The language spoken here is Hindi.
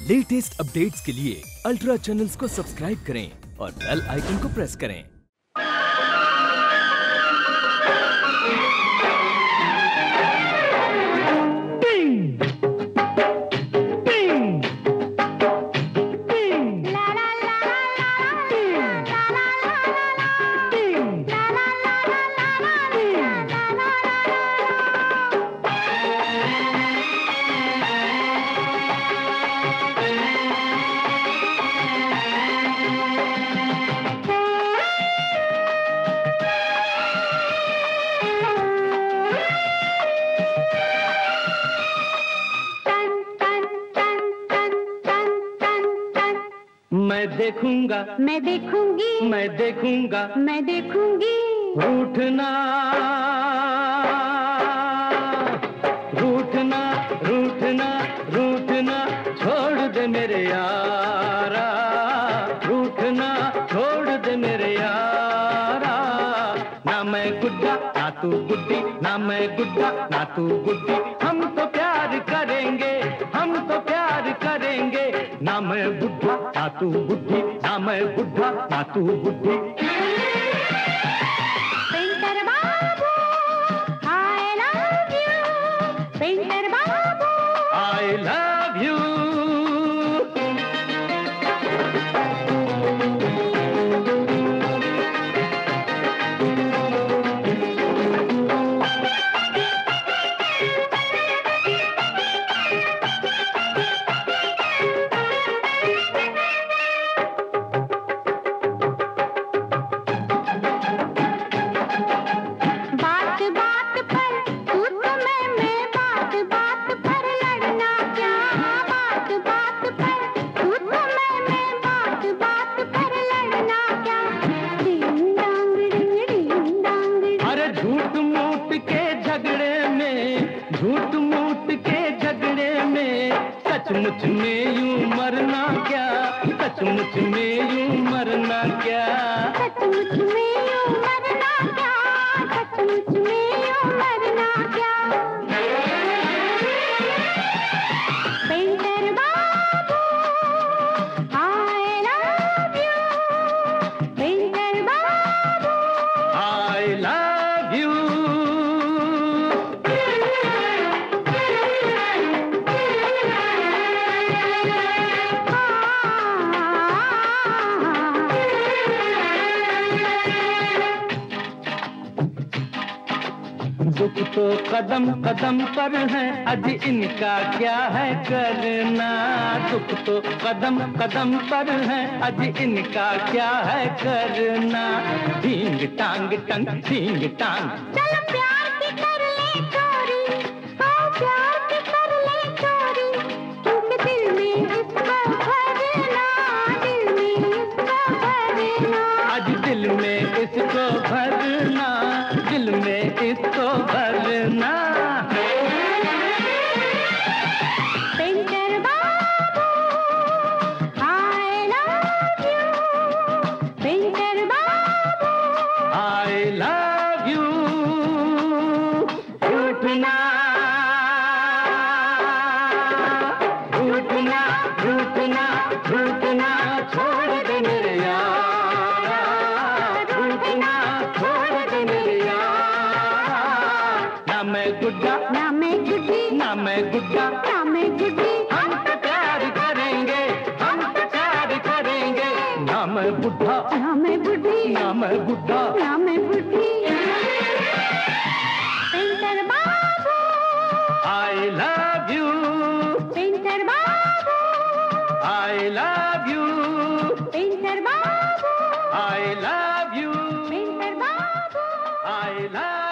लेटेस्ट अपडेट्स के लिए अल्ट्रा चैनल्स को सब्सक्राइब करें और बेल आइकन को प्रेस करें। मैं देखूंगा, मैं देखूंगी, मैं देखूंगा, मैं देखूंगी। रूठना रूठना रूठना रूठना छोड़ दे मेरे यारा, रूठना छोड़ दे मेरे यारा। ना मैं गुड्डा ना तू गुड्डी, ना मैं गुड्डा ना तू गुड्डी, हम तो प्यार करेंगे, हम तो प्यार करेंगे। ना मैं बुढ़ा ना तू बुढ़ी, ना मैं बुढ़ा ना तू बुढ़ी। पेंटर बाबू आई लव यू, पेंटर बाबू आई लव यू। झूठ मूठ के झगड़े में, झूठ मूठ के झगड़े में सचमुच में यूं मरना क्या, सचमुच में यूं मरना क्या, सचमुच में यूं मरना क्या, सचमुच में यूं मरना क्या। पेंटर बाबू आई लव यू, पेंटर बाबू आई लव यू। दुख तो कदम कदम पर है, अज इनका क्या है करना। दुख तो कदम कदम पर है, अज इनका क्या है करना। ढींग टांग टंग ढींग टांग, चलो प्यार की कर ले चोरी, ओ प्यार की कर ले चोरी, क्योंकि दिल में इसको भरना, दिल में इसको भरना। आज दिल में इसको भरना, दिल में इसको भरना। पेंटर बाबू आई लव यू, पेंटर बाबू आई लव यू। रूठना रूठना रूठना रूठना छोड़ दे मेरे यारा, रूठना छोड़ दे मेरे यारा। ना मैं गुड्डा ना मैं गुड्डी, ना मैं गुड्डा, ना मैं गुड्डी, हम तो प्यार करेंगे, हम तो प्यार करेंगे। ना मैं बुढ़ा ना मैं बुड्ढी, ना मैं बुढ़ा, ना मैं बुड्ढी। पेंटर बाबू आई लव यू, पेंटर बाबू आई लव यू, पेंटर बाबू आई लव यू, पेंटर बाबू आई लव